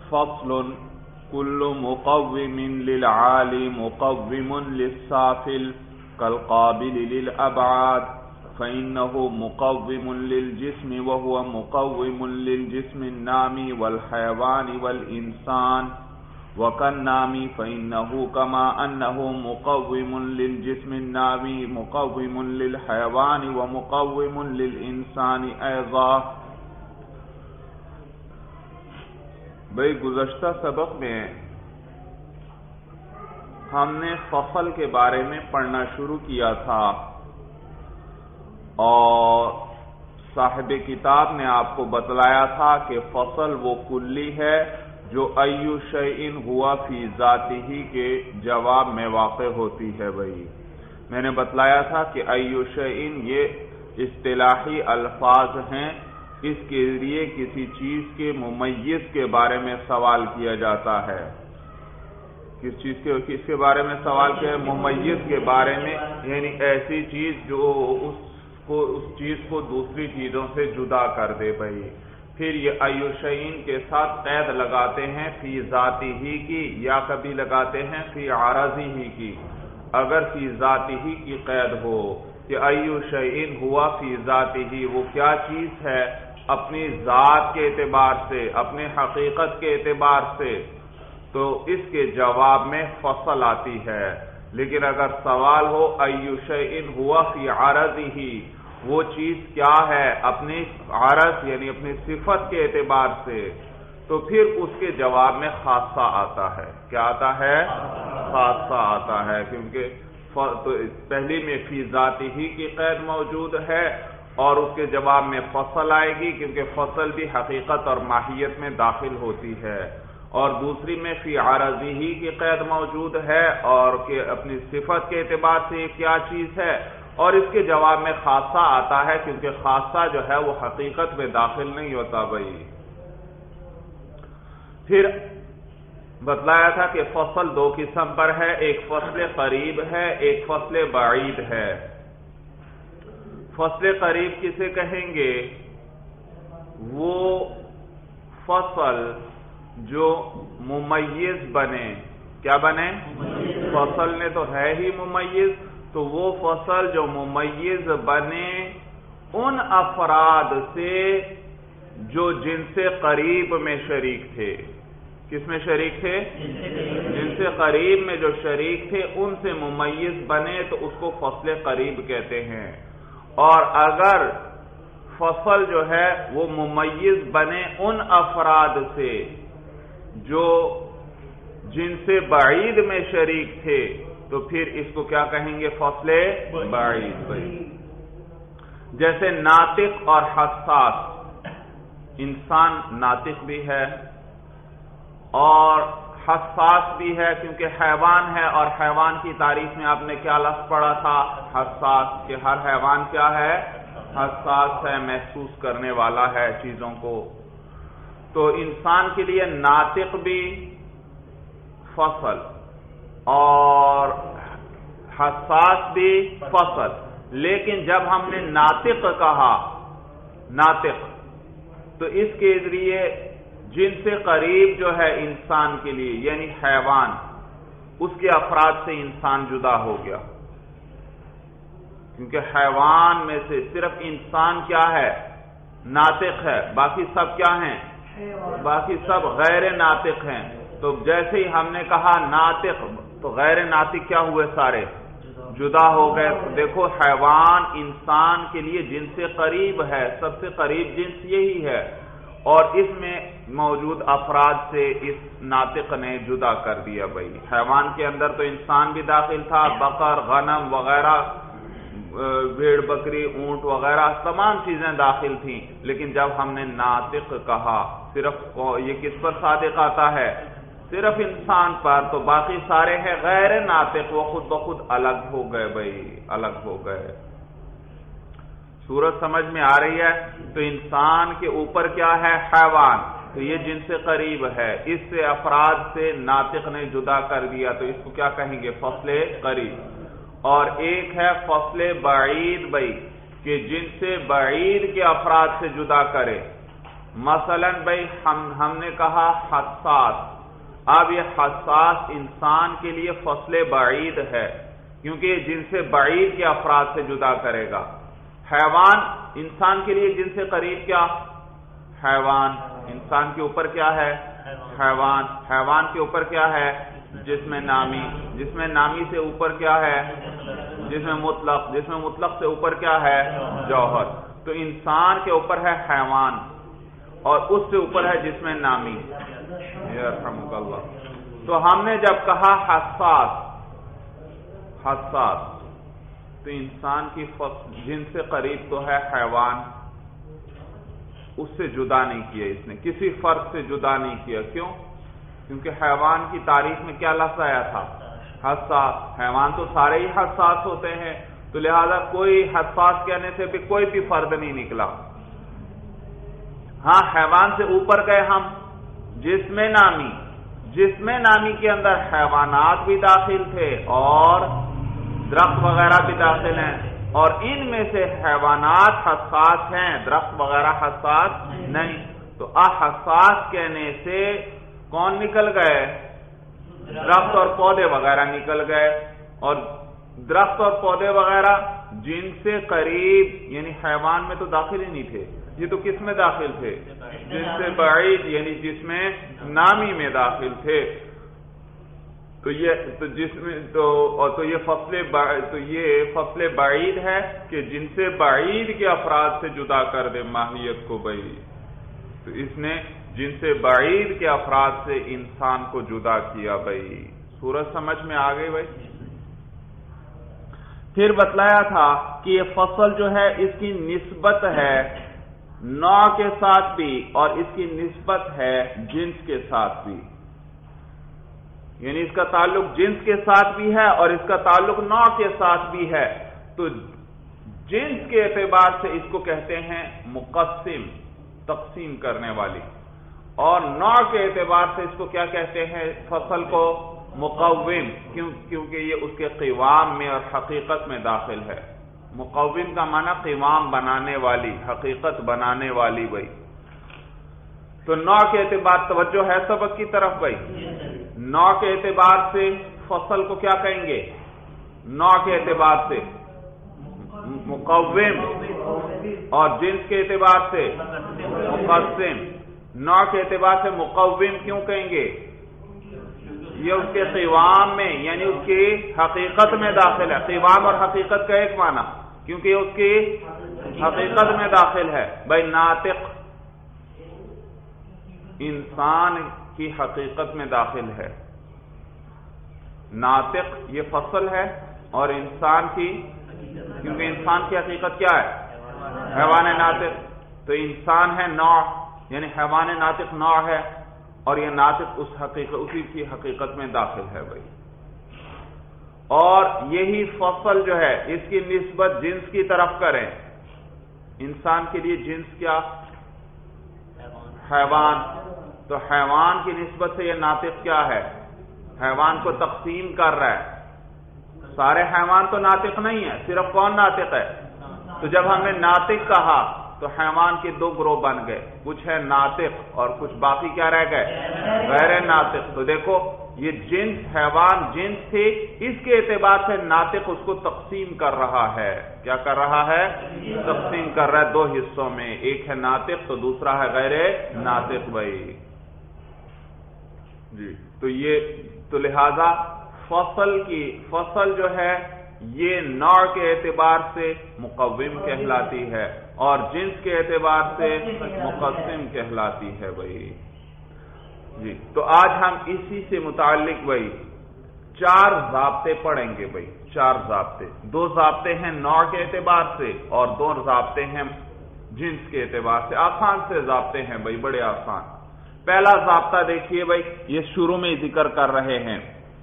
فصل كل مقوم للعالي مقوم للسافل كالقابل للأبعاد فإنه مقوم للجسم وهو مقوم للجسم النامي والحيوان والإنسان وكالنامي فإنه كما أنه مقوم للجسم النامي مقوم للحيوان ومقوم للإنسان أيضا. بھئی گزشتہ سبق میں ہم نے فصل کے بارے میں پڑھنا شروع کیا تھا اور صاحب کتاب نے آپ کو بتلایا تھا کہ فصل وہ کلی ہے جو ایو شیئن ہوا فی ذاتہ کے جواب میں واقع ہوتی ہے. بھئی میں نے بتلایا تھا کہ ایو شیئن یہ اصطلاحی الفاظ ہیں. اس کے ذریعے کسی چیز کے ممیز کے بارے میں سوال کیا جاتا ہے. کس کے بارے میں سوال کیا ہے؟ ممیز کے بارے میں، یعنی ایسی چیز جو اس چیز کو دوسری چیزوں سے جدا کر دے. بھائی پھر یہ ایو شیئن کے ساتھ قید لگاتے ہیں فی ذاتی ہی کی، یا کبھی لگاتے ہیں فی عارضی ہی کی. اگر فی ذاتی ہی کی قید ہو کہ ایو شیئن ہوا فی ذاتی ہی، وہ کیا چیز ہے اپنی ذات کے اعتبار سے، اپنے حقیقت کے اعتبار سے، تو اس کے جواب میں فصل آتی ہے. لیکن اگر سوال ہو ایو شیئن ہوا فی عارضہ، وہ چیز کیا ہے اپنی عارض یعنی اپنی صفت کے اعتبار سے، تو پھر اس کے جواب میں خاصہ آتا ہے. کیا آتا ہے؟ خاصہ آتا ہے، کیونکہ پہلی میں فی ذاتی ہی کی قید موجود ہے اور اس کے جواب میں فصل آئے گی، کیونکہ فصل بھی حقیقت اور ماہیت میں داخل ہوتی ہے. اور دوسری میں فی عارضی ہی کی قید موجود ہے اور کہ اپنی صفت کے اعتبار سے یہ کیا چیز ہے، اور اس کے جواب میں خاصہ آتا ہے، کیونکہ خاصہ جو ہے وہ حقیقت میں داخل نہیں ہوتا. بھائی پھر بتلایا تھا کہ فصل دو قسم پر ہے، ایک فصل قریب ہے، ایک فصل بعید ہے. فصل قریب کسے کہیں گے؟ وہ فصل جو ممیز بنے. کیا بنے؟ فصل نے تو ہے ہی ممیز، تو وہ فصل جو ممیز بنے ان افراد سے جو جن سے قریب میں شریک تھے. کس میں شریک تھے؟ جن سے قریب میں جو شریک تھے ان سے ممیز بنے تو اس کو فصل قریب کہتے ہیں. اور اگر فصل جو ہے وہ ممیز بنے ان افراد سے جو جن سے بعید میں شریک تھے تو پھر اس کو کیا کہیں گے؟ فصل بعید. جیسے ناطق اور حساس. انسان ناطق بھی ہے اور حساس بھی ہے کیونکہ حیوان ہے، اور حیوان کی تعریف میں آپ نے کیا لفظ پڑھا تھا؟ حساس. کہ ہر حیوان کیا ہے؟ حساس ہے، محسوس کرنے والا ہے چیزوں کو. تو انسان کے لیے ناطق بھی فصل اور حساس بھی فصل. لیکن جب ہم نے ناطق کہا، ناطق، تو اس کے ذریعے جن سے قریب جو ہے انسان کے لیے یعنی حیوان، اس کے افراد سے انسان جدا ہو گیا. کیونکہ حیوان میں سے صرف انسان کیا ہے؟ ناطق ہے. باقی سب کیا ہیں؟ باقی سب غیر ناطق ہیں. تو جیسے ہی ہم نے کہا ناطق تو غیر ناطق کیا ہوئے؟ سارے جدا ہو گئے. دیکھو حیوان انسان کے لیے جن سے قریب ہے، سب سے قریب جنس یہی ہے، اور اس میں موجود افراد سے اس ناطق نے جدا کر دیا. بھائی حیوان کے اندر تو انسان بھی داخل تھا، بقر، غنم وغیرہ، بھیڑ بکری، اونٹ وغیرہ تمام چیزیں داخل تھیں. لیکن جب ہم نے ناطق کہا، صرف یہ کس پر صادق آتا ہے؟ صرف انسان پر. تو باقی سارے ہیں غیر ناطق، وہ خود بخود الگ ہو گئے. بھائی الگ ہو گئے. صورت سمجھ میں آ رہی ہے؟ تو انسان کے اوپر کیا ہے؟ حیوان. تو یہ جن سے قریب ہے، اس سے افراد سے ناطق نے جدا کر دیا، تو اس کو کیا کہیں گے؟ فصل قریب. اور ایک ہے فصل بعید. بھائی کہ جن سے بعید کے افراد سے جدا کرے. مثلاً بھائی ہم نے کہا حساس، اب یہ حساس انسان کے لیے فصل بعید ہے، کیونکہ یہ جن سے بعید کے افراد سے جدا کرے گا۔ حیوان انسان کے لیے جن سے قریب کیا؟ حیوان۔ انسان کے اوپر کیا ہے؟ حیوان۔ حیوان کے اوپر کیا ہے؟ جسم نامی۔ جسم نامی سے اوپر کیا ہے؟ جسم مطلق۔ جسم مطلق سے اوپر کیا ہے؟ جوہر۔ تو انسان کے اوپر ہے حیوان اور اس سے اوپر ہے جسم نامی۔ یرحمک اللہ۔ تو ہم نے جب کہا حساس، حساس تو انسان کی جن سے قریب تو ہے حیوان، اس سے جدا نہیں کیا اس نے، کسی فرد سے جدا نہیں کیا۔ کیوں؟ کیونکہ حیوان کی تعریف میں کیا لفظ آیا تھا؟ حساس۔ حیوان تو سارے ہی حساس ہوتے ہیں، تو لہذا کوئی حساس کہنے سے بھی کوئی بھی فرد نہیں نکلا۔ ہاں حیوان سے اوپر گئے ہم جسم نامی۔ جسم نامی کے اندر حیوانات بھی داخل تھے اور درخت وغیرہ بھی داخل ہیں، اور ان میں سے حیوانات حساس ہیں، درخت وغیرہ حساس نہیں۔ تو حساس کہنے سے کون نکل گئے؟ درخت اور پودے وغیرہ نکل گئے، اور درخت اور پودے وغیرہ جن سے قریب یعنی حیوان میں تو داخل ہی نہیں تھے، یہ تو کس میں داخل تھے؟ جن سے بعید یعنی جس میں نامی میں داخل تھے۔ تو یہ فصل بعید ہے کہ جن سے بعید کے افراد سے جدا کر دے ماہیت کو بھائی۔ تو اس نے جن سے بعید کے افراد سے انسان کو جدا کیا بھائی۔ سورج سمجھ میں آ گئی بھائی؟ پھر بتلایا تھا کہ یہ فصل جو ہے اس کی نسبت ہے نوع کے ساتھ بھی اور اس کی نسبت ہے جنس کے ساتھ بھی، یعنی اس کا تعلق جنس کے ساتھ بھی ہے اور اس کا تعلق نوع کے ساتھ بھی ہے۔ تو جنس کے اعتبار سے اس کو کہتے ہیں مقسم، تقسیم کرنے والی، اور نوع کے اعتبار سے اس کو کیا کہتے ہیں؟ فصل کو مقوم، کیونکہ یہ اس کے قوام میں اور حقیقت میں داخل ہے۔ مقوم کا معنی قوام بنانے والی، حقیقت بنانے والی بھائی۔ تو نوع کے اعتبار توجہ ہے سبق کی طرف بھائی؟ نوع کے اعتبار سے فصل کو کیا کہیں گے؟ نوع کے اعتبار سے مقوم، اور جنس کے اعتبار سے مقسم۔ نوع کے اعتبار سے مقوم کیوں کہیں گے؟ یہ اس کے قوام میں یعنی اس کی حقیقت میں داخل ہے۔ قوام اور حقیقت کا ایک معنی، کیونکہ یہ اس کی حقیقت میں داخل ہے بھائی۔ ناطق انسان کی حقیقت میں داخل ہے، ناطق یہ فصل ہے، اور انسان کی، کیونکہ انسان کی حقیقت کیا ہے؟ حیوان ناطق۔ تو انسان ہے نوع، یعنی حیوان ناطق نوع ہے، اور یہ ناطق اسی کی حقیقت میں داخل ہے بھائی۔ اور یہی فصل جو ہے اس کی نسبت جنس کی طرف کریں، انسان کے لیے جنس کیا؟ حیوان۔ تو حیوان کی نسبت سے یہ ناطق کیا ہے؟ حیوان کو تقسیم کر رہا ہے۔ سارے حیوان تو ناطق نہیں ہے، صرف کون ناطق ہے؟ تو جب ہم نے ناطق کہا تو حیوان کے دو گروہ بن گئے، کچھ ہے ناطق اور کچھ باقی کیا رہ گئے؟ غیر ناطق۔ تو دیکھو یہ جنس، حیوان جنس تھی، اس کے اعتبار سے ناطق اس کو تقسیم کر رہا ہے۔ کیا کر رہا ہے؟ تقسیم کر رہا ہے دو حصوں میں، ایک ہے ناطق تو دوسرا ہے غیر ناطق بھائی جی۔ تو لہذا فصل جو ہے یہ نوع کے اعتبار سے مقوم کہلاتی ہے اور جنس کے اعتبار سے مقسم کہلاتی ہے بھائی جی۔ تو آج ہم اسی سے متعلق بھائی 4 ضابطے پڑھیں گے بھائی، 4 ضابطے۔ 2 ضابطے ہیں نوع کے اعتبار سے اور 2 ضابطے ہیں جنس کے اعتبار سے۔ آسان سے ضابطے ہیں بھائی، بڑے آسان۔ پہلا ضابطہ دیکھیے بھائی، یہ شروع میں ذکر کر رہے ہیں،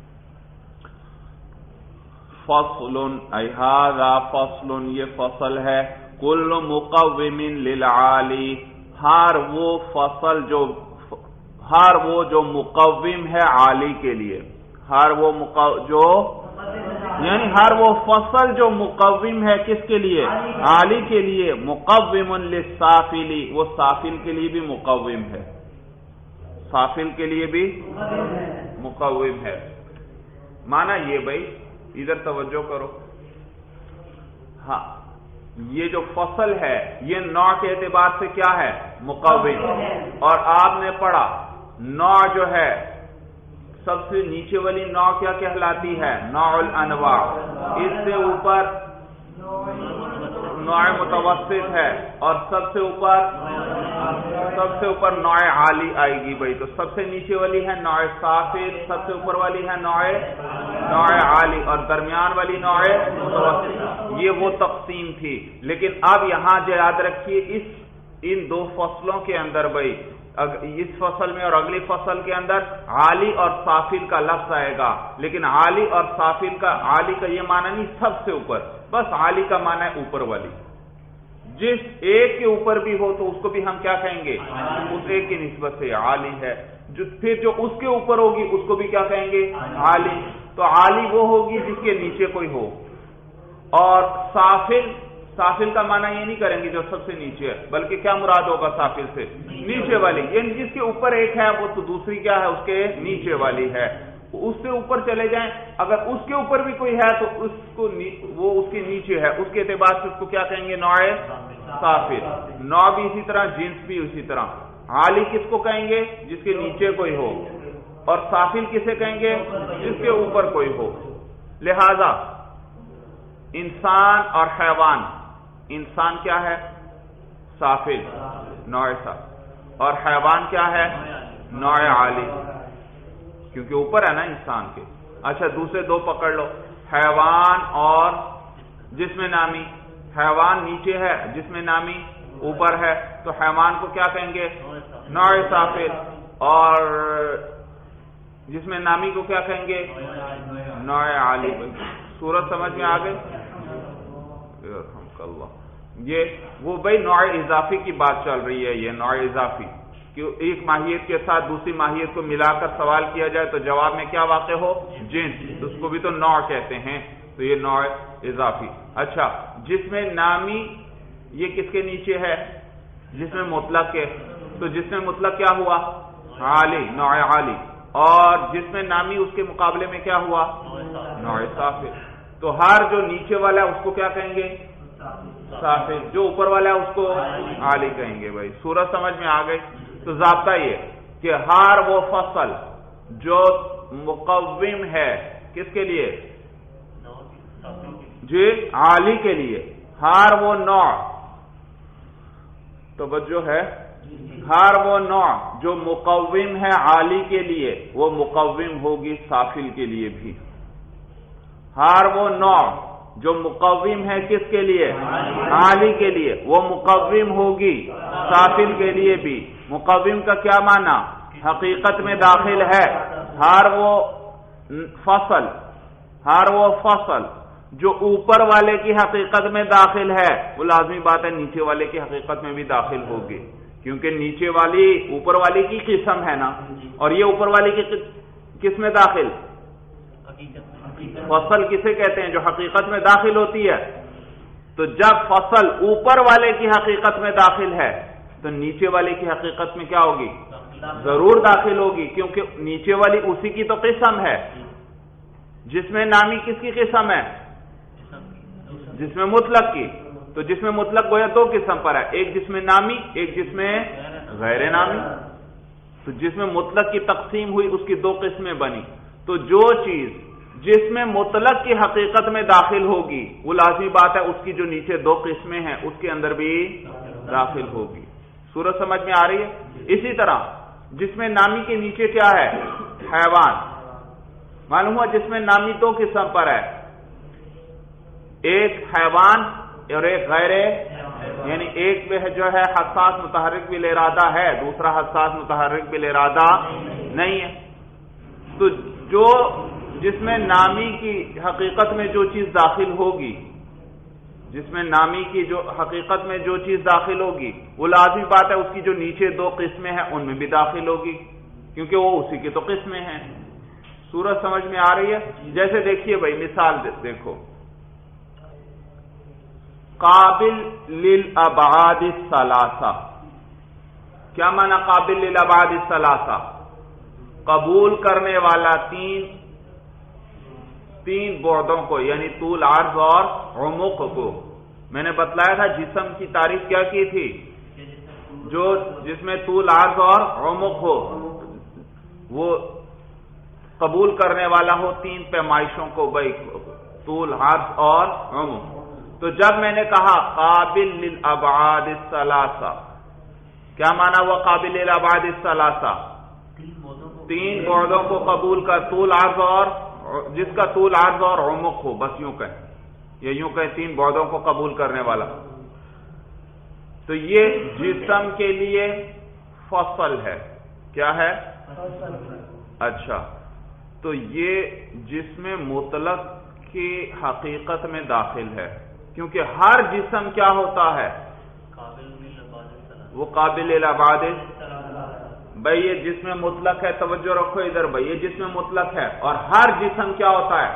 فصل ھذا فصل، یہ فصل ہے، کل مقوم للعالی، ہر وہ جو مقوم ہے عالی کے لیے، ہر وہ جو یعنی ہر وہ فصل جو مقوم ہے کس کے لیے؟ عالی کے لیے. مقوم للسافلی، وہ سافل کے لیے بھی مقوم ہے، سافل کے لیے بھی مقوم ہے. مانا یہ بھائی ادھر توجہ کرو. ہاں یہ جو فصل ہے یہ نوع کے اعتبار سے کیا ہے؟ مقوم. اور آپ نے پڑھا نوع جو ہے سب سے نیچے والی نوع کیا کہلاتی ہے؟ نوع الانواع. اس سے اوپر نوع متوسط ہے اور سب سے اوپر نوع عالی آئے گی بھائی. تو سب سے نیچے والی ہے نوع سافل، سب سے اوپر والی ہے نوع عالی، اور درمیان والی نوع متوسط. یہ وہ تقسیم تھی. لیکن اب یہاں جو یاد رکھیے ان دو فصلوں کے اندر بھائی، اس فصل میں اور اگلی فصل کے اندر عالی اور سافل کا لفظ آئے گا. لیکن عالی اور سافل کا، عالی کا یہ معنی نہیں سب سے اوپر، بس عالی کا معنی ہے اوپر والی. جس ایک کے اوپر بھی ہو تو اس کو بھی ہم کیا کہیں گے؟ اس ایک کی نسبت سے عالی ہے. پھر جو اس کے اوپر ہوگی اس کو بھی کیا کہیں گے؟ عالی. تو عالی وہ ہوگی جس کے نیچے کوئی ہو. اور سافل کا معنی یہ نہیں کریں گے جو سب سے نیچے ہے، بلکہ کیا مراد ہوگا سافل سے؟ نیچے والی. یعنی جس کے اوپر ایک ہے وہ تو دوسری کیا ہے؟ اس کے نیچے والی ہے. اس سے اوپر چلے جائیں، اگر اس کے اوپر بھی کوئی ہے تو وہ اس کے نیچے ہے، اس کے اعتبار سے اس کو کیا کہیں گے؟ نوع سافل. نوع بھی اسی طرح، جنس بھی اسی طرح. عالی کس کو کہیں گے؟ جس کے نیچے کوئی ہو. اور سافل کسے کہیں گے؟ جس کے اوپر کوئی ہو. لہذا انسان اور حیوان، انسان کیا ہے؟ سافل، نوع سافل. اور حیوان کیا ہے؟ نوع عالی، کیونکہ اوپر ہے نا انسان کے. اچھا دوسرے دو پکڑ لو، حیوان اور جسم نامی. حیوان نیچے ہے، جسم نامی اوپر ہے، تو حیوان کو کیا کہیں گے؟ نوع سافل. اور جسم نامی کو کیا کہیں گے؟ نوع عالی. صورت سمجھ میں آ گئی؟ یہ وہ بھائی نوع اضافی کی بات چل رہی ہے. یہ نوع اضافی کہ ایک ماہیت کے ساتھ دوسری ماہیت کو ملا کر سوال کیا جائے تو جواب میں کیا واقع ہو؟ جنس. اس کو بھی تو نوع کہتے ہیں. تو یہ نوع اضافی. اچھا جسم نامی یہ کس کے نیچے ہے؟ جسم مطلق کے. تو جسم مطلق کیا ہوا؟ عالی، نوع عالی. اور جسم نامی اس کے مقابلے میں کیا ہوا؟ نوع سافل. تو ہر جو نیچے والا ہے اس کو کیا کہیں گے؟ سافل. جو اوپر والا ہے اس کو عالی کہیں گے. بھائی صورت سمجھ میں آ گئی؟ تو ضابطہ یہ کہ ہر وہ فصل جو مقوم ہے کس کے لیے؟ جی عالی کے لیے. ہر وہ نوع، توجہ ہے، ہر وہ نوع جو مقوم ہے عالی کے لیے وہ مقوم ہوگی سافل کے لیے بھی. ہر وہ نوع جو مقوم ہے کس کے لیے؟ عالی کے لیے، وہ مقوم ہوگی سافل کے لیے بھی. مقوم کا کیا معنی؟ حقیقت میں داخل ہے. ہر وہ فصل جو اوپر والے کی حقیقت میں داخل ہے وہ لازمی بات ہے نیچے والے کی حقیقت میں بھی داخل ہوگی، کیونکہ نیچے والی اوپر والی کی قسم ہے نا. اور یہ اوپر والی کی کس میں داخل؟ فصل کسے کہتے ہیں؟ جو حقیقت میں داخل ہوتی ہے. تو جب فصل اوپر والے کی حقیقت میں داخل ہے تو نیچے والے کی حقیقت میں کیا ہوگی؟ ضرور داخل ہوگی، کیونکہ نیچے والی اسی کی تو قسم ہے. جسم نامی کس کی قسم ہے؟ جسم مطلق کی. تو جسم مطلق گویا دو قسم پر ہے، ایک جسم نامی، ایک جسم غیر نامی. تو جسم مطلق کی تقسیم ہوئی، اس کی دو قسمیں بنی. تو جو چیز جسم مطلق کی حقیقت میں داخل ہوگی وہ لازمی بات ہے اس کی جو نیچے دو قسمیں ہیں اس کے اندر بھی داخل ہوگی. صورت سمجھ میں آ رہی ہے؟ اسی طرح جسم نامی کے نیچے کیا ہے؟ حیوان. معلوم ہوا جسم نامی دو قسم پر ہے، ایک حیوان اور ایک غیر، یعنی ایک میں جو ہے حساس متحرک بالارادہ ہے، دوسرا حساس متحرک بالارادہ نہیں ہے. تو جو جسم نامی کی حقیقت میں جو چیز داخل ہوگی، جسم نامی کی جو حقیقت میں جو چیز داخل ہوگی وہ لازمی بات ہے اس کی جو نیچے دو قسمیں ہیں ان میں بھی داخل ہوگی، کیونکہ وہ اسی کی تو قسمیں ہیں. صورت سمجھ میں آ رہی ہے؟ جیسے دیکھیے بھائی مثال دیکھو، قابل للابعاد الثلاثہ، کیا معنی قابل للابعاد الثلاثہ؟ قبول کرنے والا تین بعدوں کو، یعنی طول، عرض اور عمق کو۔ میں نے بتلایا تھا جسم کی تعریف کیا کی تھی؟ جو جس میں طول، عرض اور عمق ہو، وہ قبول کرنے والا ہو تین پیمائشوں کو، بھائی طول، عرض اور عمق۔ تو جب میں نے کہا قابل للابعاد الثلاثہ، کیا معنی وہ قابل للابعاد الثلاثہ؟ تین بعدوں کو قبول کر، طول، عرض اور جس کا طول، عرض اور عمق ہو، بس یوں کہیں، یا یوں کہیں تین بعدوں کو قبول کرنے والا۔ تو یہ جسم کے لیے فصل ہے، کیا ہے؟ اچھا، تو یہ جسم مطلق کی حقیقت میں داخل ہے، کیونکہ ہر جسم کیا ہوتا ہے؟ وہ قابل للابعاد۔ بھائی یہ جسم مطلق ہے، توجہ رکھو ادھر بھائی، یہ جسم مطلق ہے اور ہر جسم کیا ہوتا ہے؟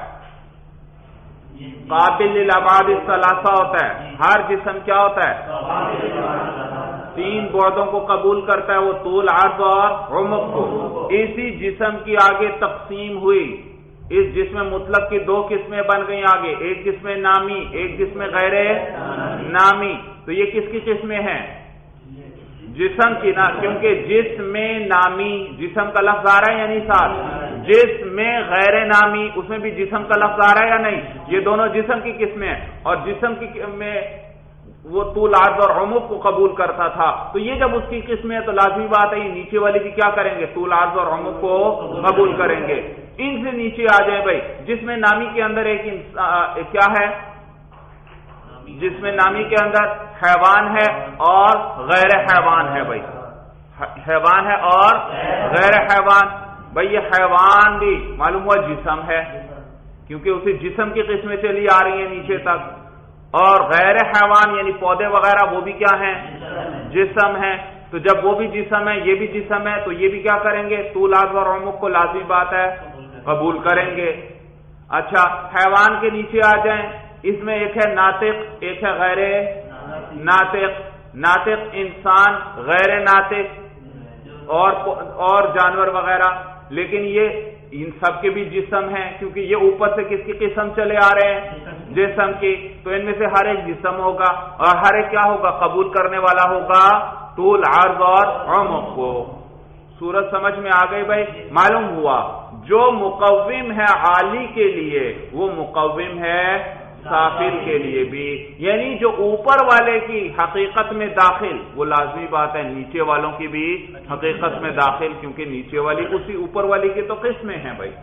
قابل للابعاد الثلاثہ ہوتا ہے۔ ہر جسم کیا ہوتا ہے؟ تین بعدوں کو قبول کرتا ہے، وہ طول، عرض اور عمق کو۔ اسی جسم کی آگے تقسیم ہوئی، اس جسم مطلق کی دو قسمیں بن گئی آگے، ایک قسم نامی، ایک قسم غیر نامی۔ تو یہ کس کی قسمیں ہیں؟ جسم کی نا، کیونکہ جسم نامی، جسم کا لفظ آ رہا ہے یا نہیں ساتھ؟ جسم غیر نامی، اس میں بھی جسم کا لفظ آ رہا ہے یا نہیں؟ یہ دونوں جسم کی قسمیں ہیں، اور جسم کی میں وہ طول، عرض اور عمق کو قبول کرتا تھا، تو یہ جب اس کی قسمیں ہے تو لازمی بات ہے یہ نیچے والی بھی کیا کریں گے؟ طول، عرض اور عمق کو قبول کریں گے۔ ان سے نیچے آ جائیں بھائی، جسم نامی کے اندر ایک کیا ہے؟ جسم نامی کے اندر حیوان ہے اور غیر حیوان ہے بھائی، حیوان ہے اور غیر حیوان۔ بھائی یہ حیوان بھی معلوم ہوا جسم ہے، کیونکہ اسی جسم کی قسمیں چلی آ رہی ہیں نیچے تک، اور غیر حیوان یعنی پودے وغیرہ وہ بھی کیا ہیں؟ جسم ہیں۔ تو جب وہ بھی جسم ہے، یہ بھی جسم ہے، تو یہ بھی کیا کریں گے؟ طول، عرض اور عمق کو لازمی بات ہے قبول کریں گے۔ اچھا، حیوان کے نیچے آ جائیں، اس میں ایک ہے ناطق، ایک ہے غیر ناطق۔ ناطق انسان، غیر ناطق اور جانور وغیرہ، لیکن یہ ان سب کے بھی جسم ہیں، کیونکہ یہ اوپر سے کس کی قسم چلے آ رہے ہیں؟ جسم کی۔ تو ان میں سے ہر ایک جسم ہوگا، اور ہر ایک کیا ہوگا؟ قبول کرنے والا ہوگا طول، عرض اور عمق کو۔ صورت سمجھ میں آ گئی بھائی؟ معلوم ہوا جو مقوم ہے عالی کے لیے، وہ مقوم ہے سافل کے لیے بھی، یعنی جو اوپر والے کی حقیقت میں داخل، وہ لازمی بات ہے نیچے والوں کی بھی حقیقت میں داخل، کیونکہ نیچے والی اسی اوپر والی کی تو قسمیں ہیں بھائی۔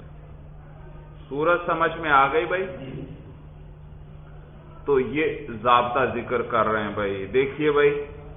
صورت سمجھ میں آ گئی بھائی؟ تو یہ ضابطہ ذکر کر رہے ہیں بھائی، دیکھیے بھائی،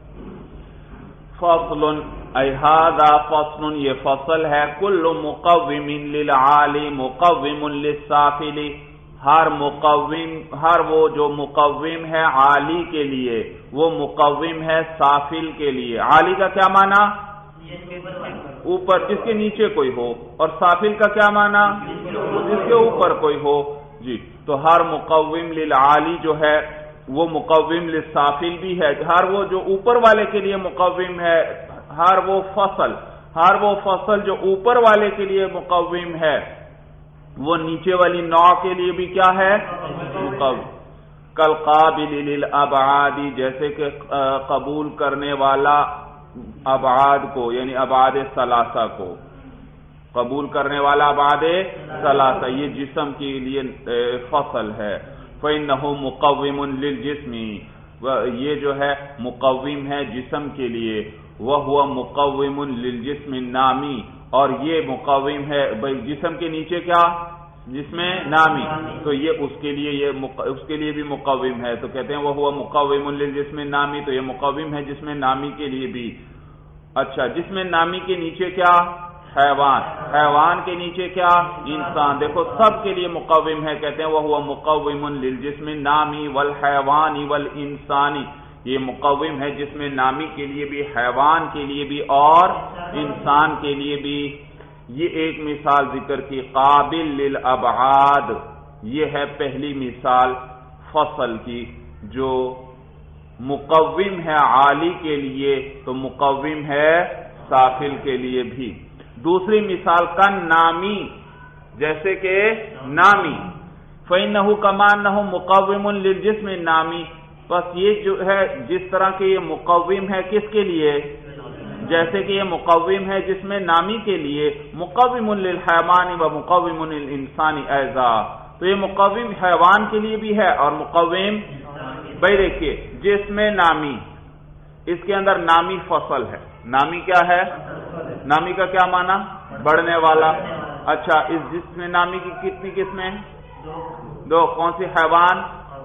فصل احاذا فصل، یہ فصل ہے، کل مقوم للعالی مقوم للسافل، ہر وہ جو مقوم ہے عالی کے لیے، وہ مقوم ہے سافل کے لیے۔ عالی کا کیا معنی؟ اوپر، جس کے نیچے کوئی ہو، اور سافل کا کیا معنی؟ جس کے اوپر کوئی ہو جی۔ تو ہر مقوم للعالی جو ہے وہ مقوم للسافل بھی ہے، ہر وہ جو اوپر والے کے لیے مقوم ہے، ہر وہ فصل جو اوپر والے کے لیے مقوم ہے، وہ نیچے والی نوع کے لیے بھی کیا ہے؟ مقوم۔ کالقابل للابعاد، جیسے کہ قبول کرنے والا ابعاد کو، یعنی ابعاد ثلاثہ کو قبول کرنے والا ابعاد ثلاثہ، یہ جسم کے لیے فصل ہے۔ فإنه مقوم للجسم، یہ جو ہے مقوم ہے جسم کے لیے، وهو مقوم للجسم النامی، اور یہ مقوم ہے بھائی جسم کے نیچے کیا؟ جسم نامی، تو یہ اس کے لیے بھی مقوم ہے، تو کہتے ہیں وهو مقوم للجسم النامی، تو یہ مقوم ہے جسم نامی کے لیے بھی۔ اچھا، جسم نامی کے نیچے کیا؟ حیوان، حیوان کے نیچے کیا؟ انسان۔ دیکھو سب کے لیے مقوم ہے، کہتے ہیں وہو مقوم للجسم النامی والحیوان والانسانی، یہ مقوم ہے جسم نامی کے لیے بھی، حیوان کے لیے بھی اور انسان کے لیے بھی۔ یہ ایک مثال ذکر کی قابل للابعاد، یہ ہے پہلی مثال فصل کی جو مقوم ہے عالی کے لیے تو مقوم ہے سافل کے لیے بھی۔ دوسری مثال کن نامی، جیسے کہ نامی، فَإِنَّهُ كَمَا أَنَّهُ مُقَوِّمٌ لِلْجِسْمِ النَّامِ، بس یہ جو ہے جس طرح کہ یہ مقوم ہے کس کے لیے، جیسے کہ یہ مقوم ہے جس میں نامی کے لیے، مقوم للحیوان و مقوم للانسان ایضا، تو یہ مقوم حیوان کے لیے بھی ہے اور مقوم، بھائی دیکھیے جس میں نامی، اس کے اندر نامی فصل ہے، نامی کیا ہے، نامی کا کیا معنی، بڑھنے والا، اچھا اس جس میں نامی کی کتنی قسمیں ہیں، دو، کون سی، حیوان،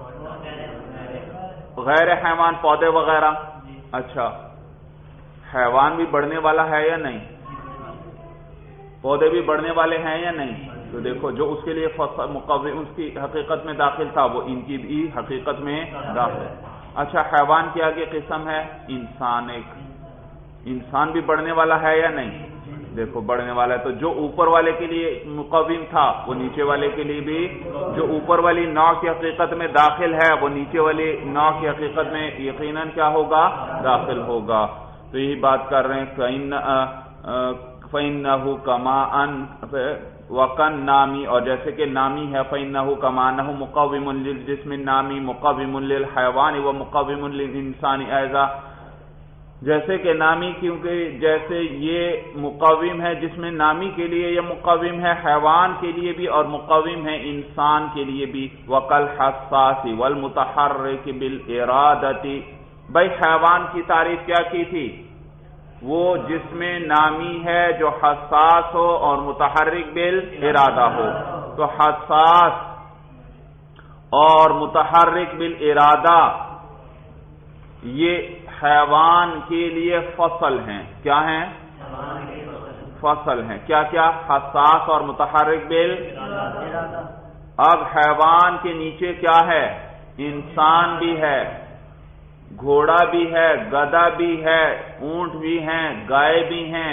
غیر حیوان، پودے وغیرہ، اچھا حیوان بھی بڑھنے والا ہے یا نہیں، پودے بھی بڑھنے والے ہیں یا نہیں، تو دیکھو جو اس کے لیے مقوم اس کی حقیقت میں داخل تھا وہ ان کی بھی حقیقت میں داخل ہے۔ اچھا حیوان کی آگے قسم ہے انسان، ایک انسان بھی بڑھنے والا ہے یا نہیں، دیکھو بڑھنے والا ہے، تو جو اوپر والے کے لیے مقوم تھا وہ نیچے والے کے لیے بھی، جو اوپر والی نوع کی حقیقت میں داخل ہے وہ نیچے والی نوع کی حقیقت میں یقیناً کیا ہوگا، داخل ہوگا۔ تو یہی بات کر رہے ہیں فَإِنَّهُ كَمَا وَقَنْ نامی، اور جیسے کہ نامی ہے فَإِنَّهُ كَمَا أَنَّهُ مُقَوِّمٌ لِلْجِسْمِ النَّامِ مُقَوِّمٌ لِلْحَيْوَانِ وَمُقَوِّمٌ لِلْإِنسَانِ أَيْضًا، جیسے کہ نامی کیونکہ جیسے یہ مقوم ہے جس میں نامی کے لیے یہ مقوم ہے حیوان کے لیے بھی اور مقوم ہے انسان کے لیے بھی۔ وَكَالْحَسَّاسِ وَالْمُتَحَرِّكِ بِالْإِرَادَةِ، بھائی حیوان کی تعریف کیا کی تھی، وہ جس میں نامی ہے جو حساس ہو اور متحرک بالارادہ ہو، تو حساس اور متحرک بالارادہ یہ حیوان کے لیے فصل ہیں، کیا ہیں، فصل ہیں، کیا کیا، حساس اور متحرک بالارادہ۔ اب حیوان کے نیچے کیا ہے، انسان بھی ہے، گھوڑا بھی ہے، گدھا بھی ہے، اونٹ بھی ہیں، گائے بھی ہیں۔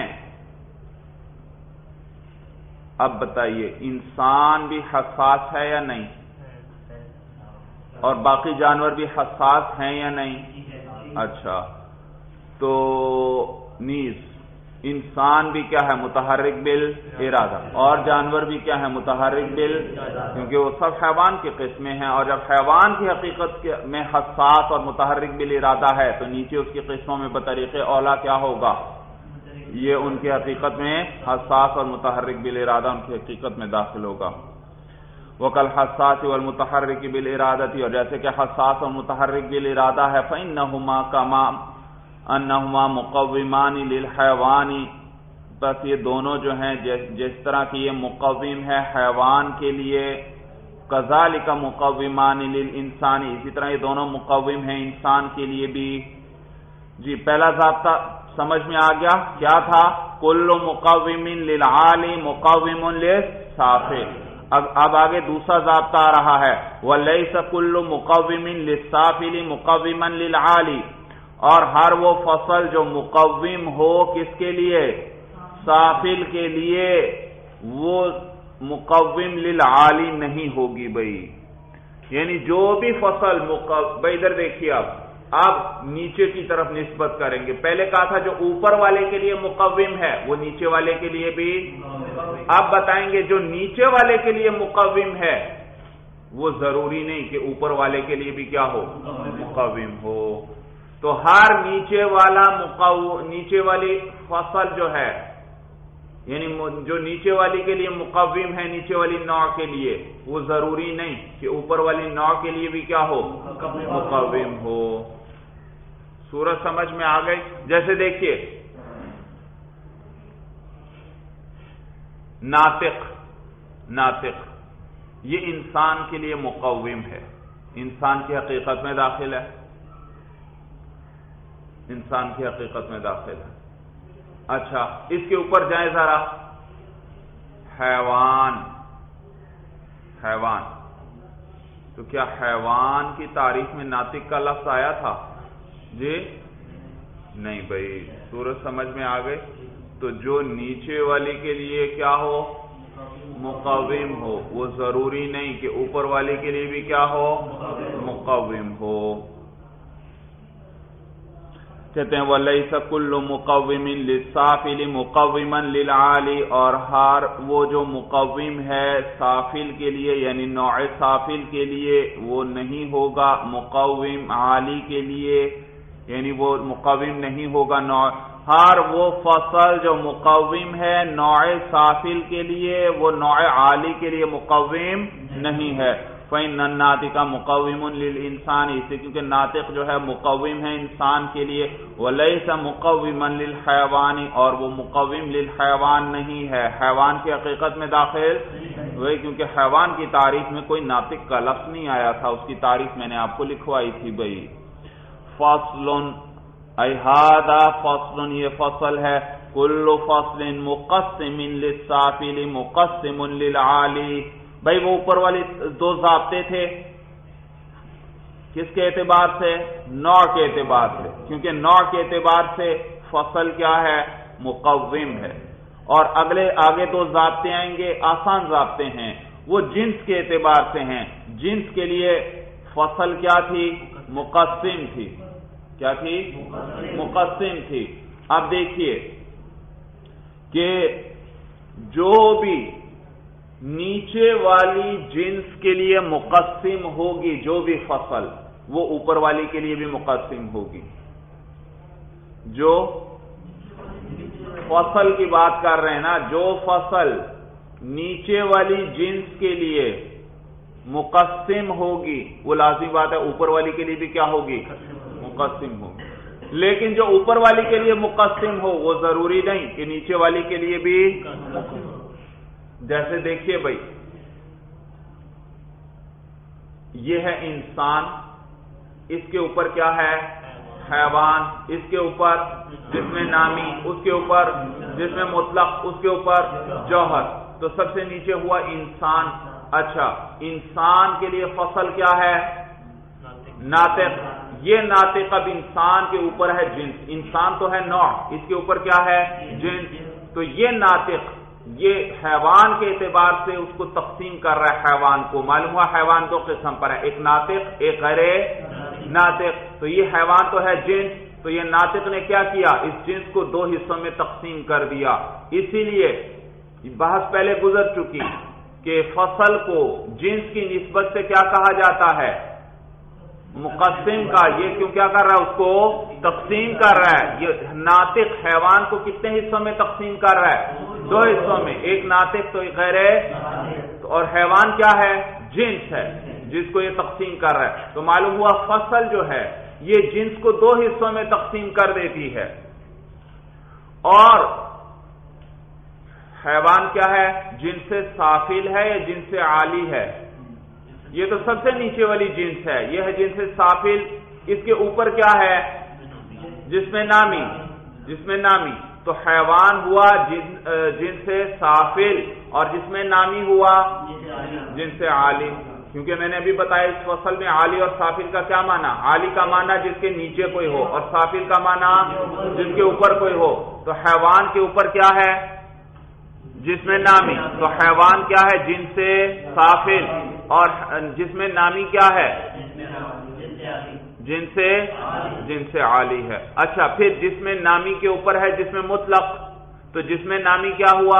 اب بتائیے انسان بھی حساس ہے یا نہیں، اور باقی جانور بھی حساس ہیں یا نہیں، اچھا تو نیز انسان بھی کیا ہے، متحرک بالارادہ، اور جانور بھی کیا ہے، متحرک کیونکہ وہ سب حیوان کی قسمیں ہیں، اور جب حیوان کی حقیقت میں حساس اور متحرک بالارادہ ہے تو نیچے اس کی قسموں میں بطریق اولا کیا ہوگا، یہ ان کی حقیقت میں حساس اور متحرک بالارادہ ان کی حقیقت میں داخل ہوگا۔ وَكَالْحَسَّاسِ وَالْمُتَحَرِّكِ بِالْإِرَادَةِ، اور جیسے کہ حساس اور متحرک بالارادہ ہے، فَإِنَّهُمَا كَمَا أَنَّهُمَا مُقَوِّمَانِ لِلْحَيْوَانِ، بس یہ دونوں جو ہیں جس طرح کی یہ مقوم ہے حیوان کے لیے، كَذَلِكَ مُقَوِّمَانِ لِلْإِنسَانِ، اسی طرح یہ دونوں مقوم ہیں انسان کے لیے بھی۔ جی پہلا ضابطہ سمجھ میں آ گیا، کیا تھا، كُلُّ مُقَوِّمٍ لِلْعَالِ مُقَوِّمٌ لِلسَّافِلِ۔ اب آگے دوسرا ضابطہ آ رہا ہے، وَلَيْسَ كُلُّ مُقَوِّمٍ لِلسَّافِلِ مُقَوِّمًا لِلْعَالِ، اور ہر وہ فصل جو مقوم ہو کس کے لیے، سافل کے لیے، وہ مقوم للعالی نہیں ہوگی بھائی، یعنی جو بھی فصل بھائی ادھر دیکھیے اب نیچے کی طرف نسبت کریں گے، پہلے کہا تھا جو اوپر والے کے لیے مقوم ہے وہ نیچے والے کے لیے بھی، اب بتائیں گے جو نیچے والے کے لیے مقوم ہے وہ ضروری نہیں کہ اوپر والے کے لیے بھی کیا ہو، مقوم ہو، تو ہر نیچے والی فصل جو ہے، یعنی جو نیچے والی کے لیے مقوم ہے نیچے والی نوع کے لیے، وہ ضروری نہیں کہ اوپر والی نوع کے لیے بھی کیا ہو، مقوم ہو۔ صورت سمجھ میں آ گئی؟ جیسے دیکھیے ناطق یہ انسان کے لیے مقوم ہے، انسان کی حقیقت میں داخل ہے، انسان کی حقیقت میں داخل ہے۔ اچھا اس کے اوپر جائیں ذرا، حیوان، تو کیا حیوان کی تعریف میں ناطق کا لفظ آیا تھا؟ جی نہیں بھائی، صورت سمجھ میں آ گئی؟ تو جو نیچے والی کے لیے کیا ہو؟ مقوم ہو. وہ ضروری نہیں کہ اوپر والی کے لیے بھی کیا ہو؟ مقوم ہو. کہتے ہیں وَلَيْسَ كُلُّ مُقَوِّمٍ لِلسَّافِلِ مُقَوِّمًا لِلْعَالِ، اور ہر وہ جو مقوم ہے سافل کے لیے یعنی نوع سافل کے لیے وہ نہیں ہوگا مقوم عالی کے لیے، یعنی وہ مقوم نہیں ہوگا نوع. ہر وہ فصل جو مقوم ہے نوع سافل کے لیے وہ نوع عالی کے لیے مقوم نہیں ہے. فَإِنَّ النَّاطِقَ مُقَوِّمٌ لِلْإِنسَانِ، اس سے کیونکہ ناطق جو ہے مقوم ہے انسان کے لیے. وَلَيْسَ مُقَوِّمًا لِلْحَيْوَانِ، اور وہ مقوم للحیوان نہیں ہے، حیوان کی حقیقت میں داخل وہی، کیونکہ حیوان کی تعریف میں کوئی ناطق کا لفظ نہیں آیا تھا، اس کی تعریف میں نے آپ کو لکھوائی تھی بھائی. فَصْلٌ اَيْ هَذَا فَصْلٌ، یہ فصل ہے. كُلُّ فَصْلٍ مُقَسِّمٍ لِلسَّافِلِ مُقَسِّمٌ لِلْعَالِ. بھائی وہ اوپر والے دو ضابطے تھے کس کے اعتبار سے؟ نوع کے اعتبار سے، کیونکہ نوع کے اعتبار سے فصل کیا ہے؟ مقوم ہے. اور آگے دو ضابطے آئیں گے آسان ضابطے ہیں، وہ جنس کے اعتبار سے ہیں. جنس کے لیے فصل کیا تھی؟ مقسم تھی. کیا تھی؟ مقسم تھی. اب دیکھیے کہ جو بھی نیچے والی جنس کے لیے مقسم ہوگی جو بھی فصل، وہ اوپر والی کے لیے بھی مقسم ہوگی. جو فصل کی بات کر رہے ہیں نا، جو فصل نیچے والی جنس کے لیے مقسم ہوگی وہ لازمی بات ہے اوپر والی کے لیے بھی کیا ہوگی؟ مقسم ہوگی. لیکن جو اوپر والی کے لیے مقسم ہو وہ ضروری نہیں کہ نیچے والی کے لیے بھی. جیسے دیکھیے بھائی، یہ ہے انسان، اس کے اوپر کیا ہے؟ حیوان، اس کے اوپر جسم نامی، اس کے اوپر جسم مطلق، اس کے اوپر جوہر. تو سب سے نیچے ہوا انسان. اچھا، انسان کے لیے فصل کیا ہے؟ ناطق. یہ ناطق اب انسان کے اوپر ہے جنس. انسان تو ہے نوع، اس کے اوپر کیا ہے؟ جنس. تو یہ ناطق یہ حیوان کے اعتبار سے اس کو تقسیم کر رہا ہے. حیوان کو معلوم ہوا حیوان دو قسم پر ہے، ایک ناطق ایک غیر ناطق. تو یہ حیوان تو ہے جنس، تو یہ ناطق نے کیا کیا؟ اس جنس کو دو حصوں میں تقسیم کر دیا. اسی لیے بحث پہلے گزر چکی کہ فصل کو جنس کی نسبت سے کیا کہا جاتا ہے؟ مقسم کا. یہ کیوں کیا کر رہا ہے؟ اس کو تقسیم کر رہا ہے. یہ ناطق حیوان کو کتنے حصوں میں تقسیم کر رہا ہے؟ دو حصوں میں، ایک ناطق تو ایک غیر. اور حیوان کیا ہے؟ جنس ہے جس کو یہ تقسیم کر رہا ہے. تو معلوم ہوا فصل جو ہے یہ جنس کو دو حصوں میں تقسیم کر دیتی ہے. اور حیوان کیا ہے؟ جن سے سافل ہے یا جن سے عالی ہے؟ یہ تو سب سے نیچے والی جنس ہے، یہ ہے جن سے سافل. اس کے اوپر کیا ہے؟ جس میں نامی. جس میں نامی تو حیوان ہوا جن سے سافل، اور جس میں نامی ہوا جن سے عالی. کیونکہ میں نے ابھی بتایا اس فصل میں عالی اور سافل کا کیا معنی؟ عالی کا معنی جس کے نیچے کوئی ہو، اور سافل کا معنی جس کے اوپر کوئی ہو. تو حیوان کے اوپر کیا ہے؟ جس میں نامی. تو حیوان کیا ہے؟ جن سے سافل. اور جس میں نامی کیا ہے؟ جن سے عالی ہے. اچھا، پھر جس میں نامی کے اوپر ہے جس میں مطلق. تو جس میں نامی کیا ہوا؟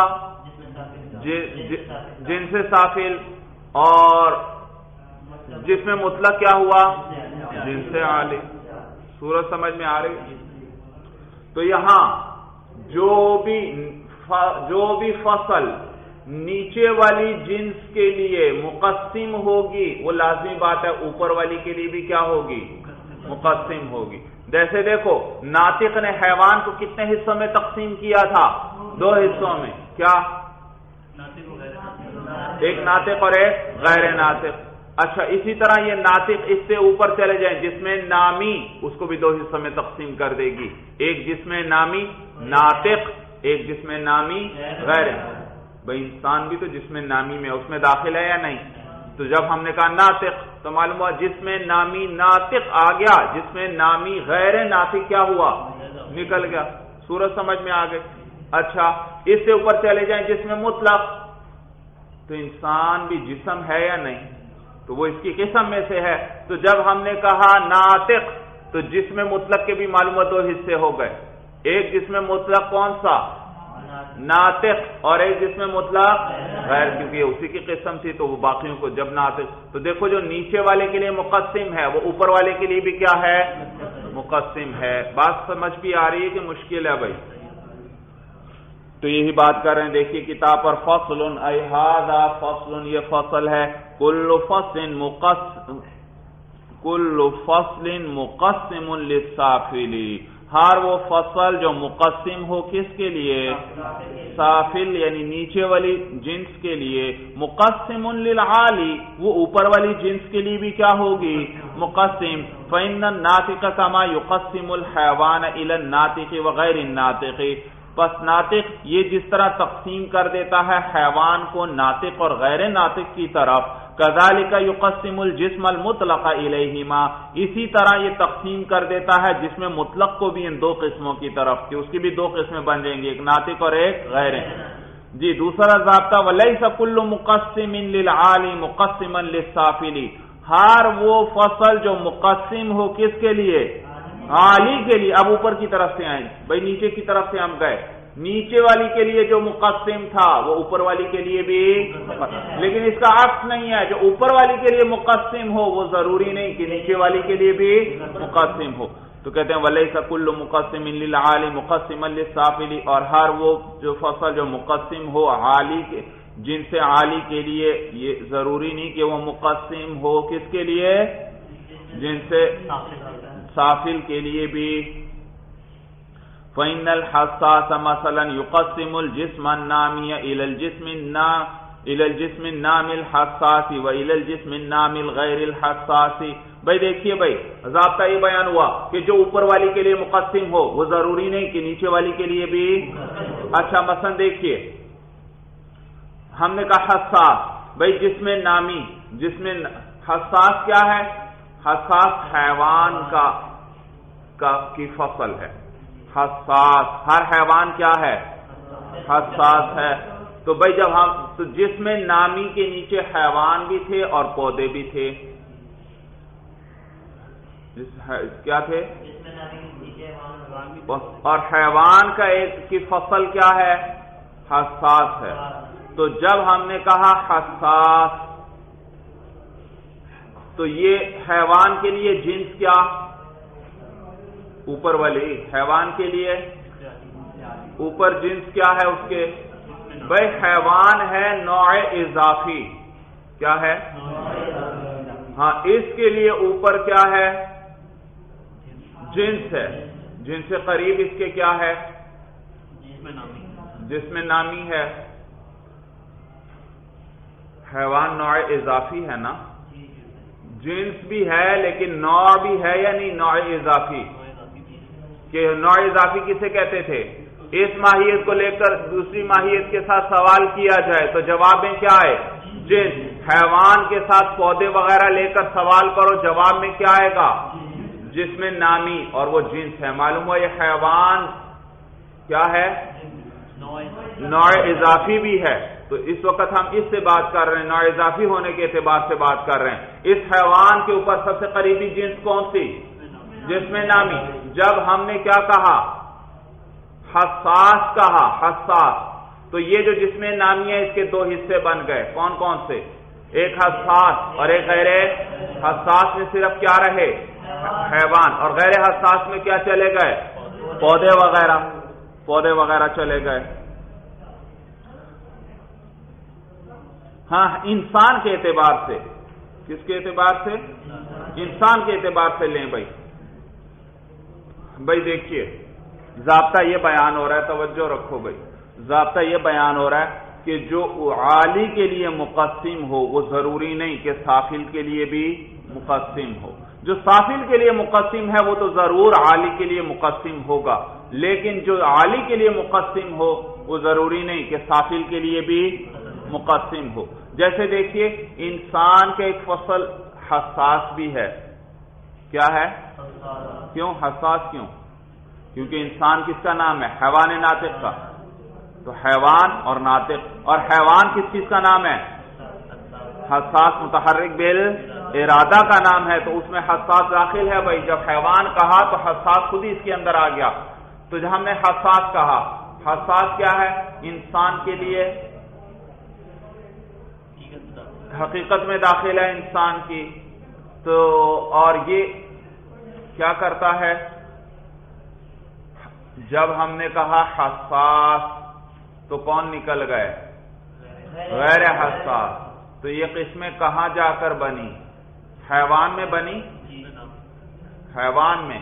جن سے سافل. اور جس میں مطلق کیا ہوا؟ جن سے عالی. صورت سمجھ میں آ رہی؟ تو یہاں جو بھی فصل نیچے والی جنس کے لیے مقسم ہوگی وہ لازمی بات ہے اوپر والی کے لیے بھی کیا ہوگی؟ مقسم ہوگی. جیسے دیکھو ناطق نے حیوان کو کتنے حصوں میں تقسیم کیا تھا؟ دو حصوں میں. کیا؟ ایک ناطق اور ایک غیر ناطق. اچھا، اسی طرح یہ ناطق اس سے اوپر چلے جائیں جس میں نامی، اس کو بھی دو حصوں میں تقسیم کر دے گی. ایک جس میں نامی ناطق، ایک جس میں نامی غیر. بھائی انسان بھی تو جس میں نامی میں اس میں داخل ہے یا نہیں؟ تو جب ہم نے کہا ناطق تو معلوم ہوا جس میں نامی ناطق آ گیا، جس میں نامی غیر ناطق کیا ہوا؟ نکل گیا. صورت سمجھ میں آ گئی. اچھا اس سے اوپر چلے جائیں جسم مطلق، تو انسان بھی جسم ہے یا نہیں؟ تو وہ اس کی قسم میں سے ہے. تو جب ہم نے کہا ناطق تو جسم مطلق کے بھی معلوم دو حصے ہو گئے. ایک جسم مطلق کون سا؟ ناطق، اور ایک جسم مطلق غیر، کیونکہ اسی کی قسم تھی تو وہ باقیوں کو جب ناطق. تو دیکھو جو نیچے والے کے لیے مقسم ہے وہ اوپر والے کے لیے بھی کیا ہے؟ مقسم ہے. بات سمجھ بھی آ رہی ہے کہ مشکل ہے بھائی؟ تو یہی بات کر رہے ہیں. دیکھیے کتاب پر فصل ای ھذا فصل، یہ فصل ہے. کل فصل مقسم للسافل، ہر وہ فصل جو مقسم ہو کس کے لیے؟ سافل یعنی نیچے والی جنس کے لیے. مقسم للعالی، وہ اوپر والی جنس کے لیے بھی کیا ہوگی؟ مقسم. فإن الناطق كما يقسم الحيوان إلى الناطق وغير الناطق، پس ناطق یہ جس طرح تقسیم کر دیتا ہے حیوان کو ناطق اور غیر ناطق کی طرف، کذالک یقسم الجسم المطلق الیہما، اسی طرح یہ تقسیم کر دیتا ہے جسم مطلق کو بھی ان دو قسموں کی طرف، کہ اس کی بھی دو قسمیں بن جائیں گی، ایک ناطق اور ایک غیر. جی دوسرا ضابطہ ولیس کل مقسم للعالی مقسما للسافل، ہر وہ فصل جو مقسم ہو کس کے لیے؟ عالی کے لیے. اب اوپر کی طرف سے آئیں بھائی، نیچے کی طرف سے ہم گئے. نیچے والی کے لیے جو مقسم تھا وہ اوپر والی کے لیے بھی، لیکن اس کا عکس نہیں ہے. جو اوپر والی کے لیے مقسم ہو وہ ضروری نہیں کہ نیچے والی کے لیے بھی مقسم ہو. تو کہتے ہیں ولیس کل مقسم للعالی مقسما للسافل، اور ہر وہ جو فصل جو مقسم ہو عالی کے جن سے عالی کے لیے، یہ ضروری نہیں کہ وہ مقسم ہو کس کے لیے؟ جن سے سافل کے لیے بھی. فإن الحساس مثلا يقسم الجسم النامی إلى الجسم النامی الحساس وإلى الجسم النامی الغیر الحساس. بھائی دیکھیے بھائی ضابطہ یہ بیان ہوا کہ جو اوپر والی کے لیے مقسم ہو وہ ضروری نہیں کہ نیچے والی کے لیے بھی. اچھا مثلا دیکھیے ہم نے کہا حساس، بھائی جسم نامی، جسم حساس کیا ہے؟ حساس حیوان کی فصل ہے. حساس ہر حیوان کیا ہے؟ حساس ہے. تو بھائی جب ہم تو جسم نامی کے نیچے حیوان بھی تھے اور پودے بھی تھے. کیا تھے؟ اور حیوان کا ایک کی فصل کیا ہے؟ حساس ہے. تو جب ہم نے کہا حساس تو یہ حیوان کے لیے جنس کیا؟ اوپر والی. حیوان کے لیے اوپر جنس کیا ہے اس کے؟ بھائی حیوان ہے نوع اضافی. کیا ہے؟ ہاں اس کے لیے اوپر کیا ہے؟ جنس ہے. جنس سے قریب اس کے کیا ہے؟ جسم نامی ہے. حیوان نوع اضافی ہے نا، جنس بھی ہے لیکن نوع بھی ہے یا نہیں؟ نوع اضافی. کہ نوع اضافی کسے کہتے تھے؟ اس ماہیت کو لے کر دوسری ماہیت کے ساتھ سوال کیا جائے تو جواب میں کیا ہے؟ جنس. حیوان کے ساتھ پودے وغیرہ لے کر سوال کرو جواب میں کیا آئے گا؟ جسم نامی، اور وہ جنس ہے. معلوم ہوا یہ حیوان کیا ہے؟ نوع اضافی بھی ہے. تو اس وقت ہم اس سے بات کر رہے ہیں، نوع اضافی ہونے کے اعتبار سے بات کر رہے ہیں. اس حیوان کے اوپر سب سے قریبی جنس کون سی؟ جسم نامی. جب ہم نے کیا کہا؟ حساس کہا. حساس. تو یہ جو جسم نامی ہے اس کے دو حصے بن گئے. کون کون سے؟ ایک حساس اور ایک غیر حساس. میں صرف کیا رہے؟ حیوان. اور غیر حساس میں کیا چلے گئے؟ پودے وغیرہ. پودے وغیرہ چلے گئے. ہاں انسان کے اعتبار سے. کس کے اعتبار سے؟ انسان کے اعتبار سے لیں بھائی. بھائی دیکھیے ضابطہ یہ بیان ہو رہا ہے، توجہ رکھو بھائی. ضابطہ یہ بیان ہو رہا ہے کہ جو عالی کے لیے مقسم ہو وہ ضروری نہیں کہ سافل کے لیے بھی مقسم ہو. جو سافل کے لیے مقسم ہے وہ تو ضرور عالی کے لیے مقسم ہوگا، لیکن جو عالی کے لیے مقسم ہو وہ ضروری نہیں کہ سافل کے لیے بھی مقسم ہو. جیسے دیکھیے انسان کے ایک فصل حساس بھی ہے. کیا ہے؟ کیوں حساس؟ کیوں؟ کیونکہ انسان کس کا نام ہے؟ حیوان ناطق کا. تو حیوان اور ناطق. اور حیوان کس چیز کا نام ہے؟ حساس متحرک بالارادہ کا نام ہے، تو اس میں حساس داخل ہے. بھائی جب حیوان کہا تو حساس خود ہی اس کے اندر آ گیا. تو جب ہم نے حساس کہا، حساس کیا ہے؟ انسان کے لیے حقیقت میں داخل ہے انسان کی. تو اور یہ کیا کرتا ہے؟ جب ہم نے کہا حساس تو کون نکل گئے؟ غیر حساس. تو یہ قسمیں کہاں جا کر بنی؟ حیوان میں بنی؟ حیوان میں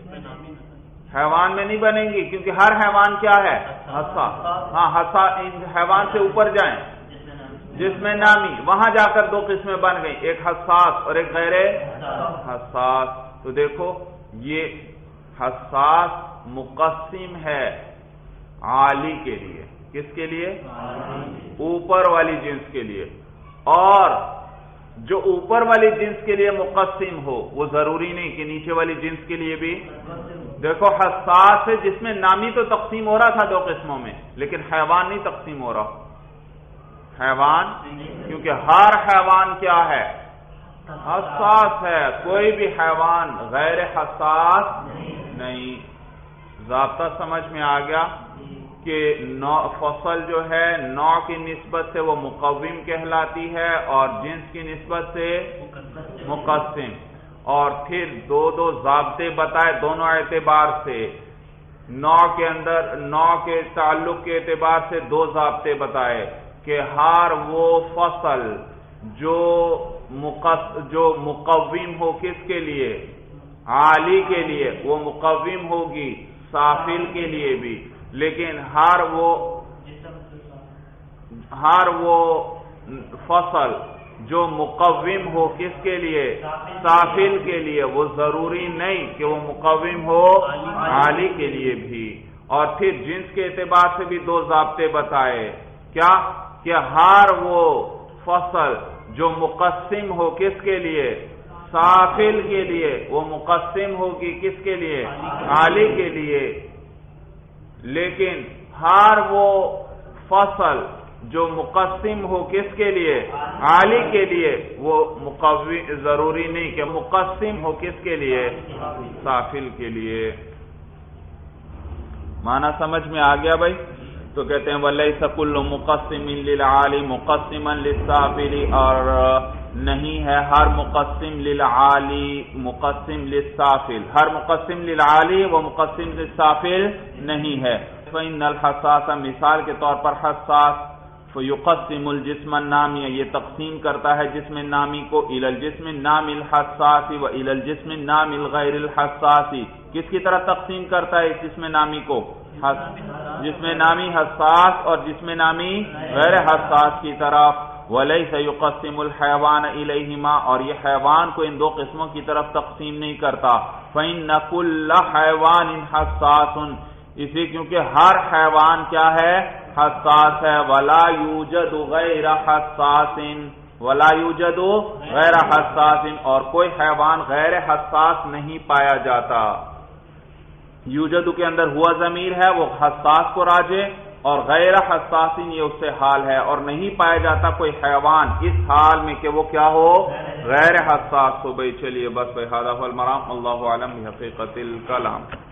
نہیں بنیں گی، کیونکہ ہر حیوان کیا ہے؟ حساس. ہاں حساس حیوان سے اوپر جائیں، جس میں نامی، وہاں جا کر دو قسمیں بن گئی، ایک حساس اور ایک غیر حساس. تو دیکھو یہ حساس مقسم ہے عالی کے لیے. کس کے لیے؟ اوپر والی جنس کے لیے. اور جو اوپر والی جنس کے لیے مقسم ہو وہ ضروری نہیں کہ نیچے والی جنس کے لیے بھی. دیکھو حساس ہے جس میں نامی تو تقسیم ہو رہا تھا دو قسموں میں، لیکن حیوان نہیں تقسیم ہو رہا. حیوان کیونکہ ہر حیوان کیا ہے؟ حساس ہے. کوئی بھی حیوان غیر حساس نہیں. ضابطہ سمجھ میں آ گیا کہ فصل جو ہے نوع کی نسبت سے وہ مقوم کہلاتی ہے اور جنس کی نسبت سے مقسم. اور پھر دو ضابطے بتائے دونوں اعتبار سے. نوع کے اندر نوع کے تعلق کے اعتبار سے دو ضابطے بتائے کہ ہر وہ فصل جو مقوم ہو کس کے لیے؟ عالی کے لیے، وہ مقوم ہوگی سافل کے لیے بھی. لیکن ہر وہ فصل جو مقوم ہو کس کے لیے؟ سافل کے لیے، وہ ضروری نہیں کہ وہ مقوم ہو عالی کے لیے بھی. اور پھر جنس کے اعتبار سے بھی دو ضابطے بتائے. کیا؟ کہ ہر وہ فصل جو مقسم ہو کس کے لیے؟ سافل کے لیے، وہ مقسم ہوگی کس کے لیے؟ عالی کے لیے. لیکن ہر وہ فصل جو مقسم ہو کس کے لیے؟ عالی کے لیے، وہ ضروری نہیں کہ مقسم ہو کس کے لیے؟ سافل کے لیے. معنی سمجھ میں آ گیا بھائی؟ تو کہتے ہیں وَلَيْسَ كُلُّ مُقَسِّمٍ لِلْعَالِ مُقَسِّمًا لِلسَّافِلِ، اور نہیں ہے ہر مقسم للعالی مقسم للسافل. ہر مقسم للعالی وہ مقسم للسافل نہیں ہے. فَإِنَّ الْحَسَّاسَ، مثال کے طور پر حساس، فَيُقَسِّمُ الْجِسْمَ النَّامِيَ، یہ تقسیم کرتا ہے جسم نامی کو، إِلَى الْجِسْمِ النَّامِ الْحَسَّاسِ وَإِلَى الْجِسْمِ النَّامِ الْغَيْرِ الْحَسَّاسِ. کس کی طرح تقسیم کرتا ہے اس جسم نامی کو؟ جسم نامی حساس اور جسم نامی غیر حساس کی طرف. وَلَيْسَ يُقَسِّمُ الْحَيْوَانَ إِلَيْهِمَا، اور یہ حیوان کو ان دو قسموں کی طرف تقسیم نہیں کرتا. فَإِنَّ كُلَّ حَيْوَانٍ حَسَّاسٌ، اسی کیونکہ ہر حیوان کیا ہے؟ حساس ہے. وَلَا يُوجَدُ غَيْرَ حَسَّاسٍ، وَلَا يُوجَدُ غَيْرَ حَسَّاسٍ، اور کوئی حیوان غیر حساس نہیں پایا جاتا. یوجدو کے اندر ہوا ضمیر ہے، وہ حساس کو راجع، اور غیر حساسین یہ اس سے حال ہے. اور نہیں پایا جاتا کوئی حیوان اس حال میں کہ وہ کیا ہو؟ غیر حساس ہو. بھائی چلیے بس بھائی، ھذا هو المرام، اللہ اعلم بحقیقت الکلام.